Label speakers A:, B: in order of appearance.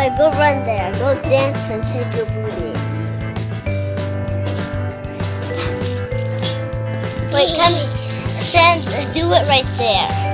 A: Alright, go run there. Go dance and shake your booty. Wait, come stand, do it right there.